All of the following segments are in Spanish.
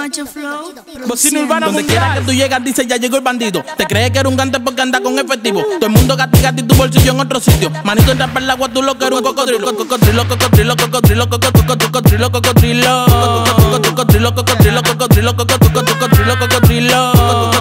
Macho Flow. Bocina urbana donde quiera que tú llegas dice ya llegó el bandido. Te crees que eres un gante porque anda con efectivo. Todo el mundo gati y tu bolsillo en otro sitio. Manito entra para el agua, tú lo que eres un cocodrilo. Cocodrilo, cocodrilo, cocodrilo, cocodrilo, cocodrilo, cocodrilo. Cocodrilo, cocodrilo, cocodrilo, cocodrilo, cocodrilo.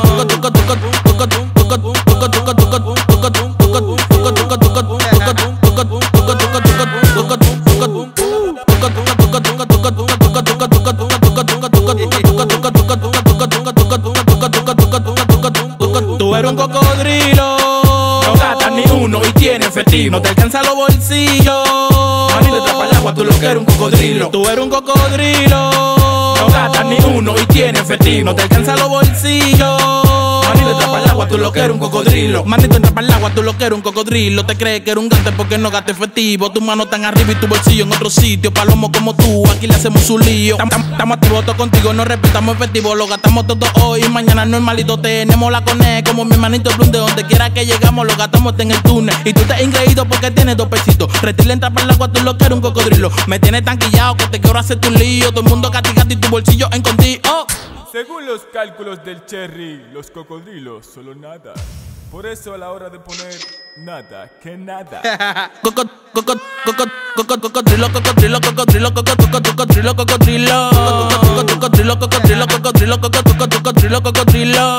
Tú eres un cocodrilo, no gastas ni uno y tienes efectivo. No te alcanzan los bolsillos. Manito entra para el agua, tú lo que eres un cocodrilo. Tú eres un cocodrilo, no gastas ni uno y tienes efectivo. No te alcanzan los bolsillos. Manito entra para el agua, tú lo que eres un cocodrilo. Manito entra para el agua, tú lo que eres un cocodrilo. Te crees que eres un gante porque no gastas efectivo. Tus manos están arriba y tu bolsillo en otro sitio. Palomo como tú, aquí le hacemos un lío. Estamos activos todos contigo, no respetamos efectivo. Lo gastamos todo hoy, mañana normalito. Tenemos la cone como mi manito Blum. De donde quiera que llegamos, lo gastamos en el túnel. Y tú estás ingreído porque tienes 2 pesitos. Retira entra para el agua, tú lo que eres un cocodrilo. Me tienes tanquillado que te quiero hacer tu lío. Todo el mundo gati y tu bolsillo escondido. Oh. Según los cálculos del Cherry, los cocodrilos solo nada. Por eso a la hora de poner nada, que nada. Cocodrilo, cocodrilo, cocodrilo, cocodrilo, cocodrilo, cocodrilo, cocodrilo, cocodrilo.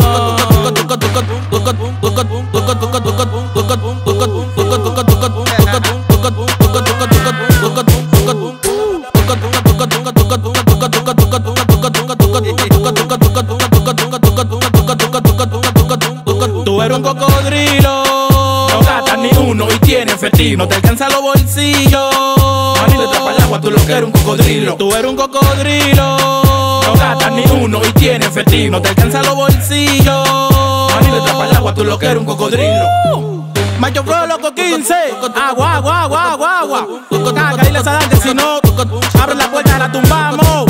Tú eres un cocodrilo, no gastas ni uno y tienes efectivo. No te alcanzan los bolsillos. Manito entra para el agua, tú lo que eres un cocodrilo. Tú eres un cocodrilo, no gastas ni uno y tienes efectivo. No te alcanzan los bolsillos. Manito entra para el agua, tú lo que eres un cocodrilo. Macho Flow, loco 15. Agua, agua, agua, agua, agua. Caga y les adelante, si no, abre la puerta, la tumbamos.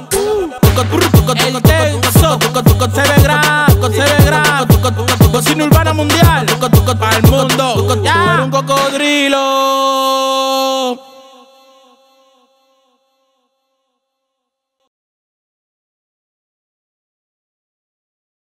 El tenso, se ve grande, se ve grande. Bocina urbana mundial, para el mundo. Tú eres un cocodrilo.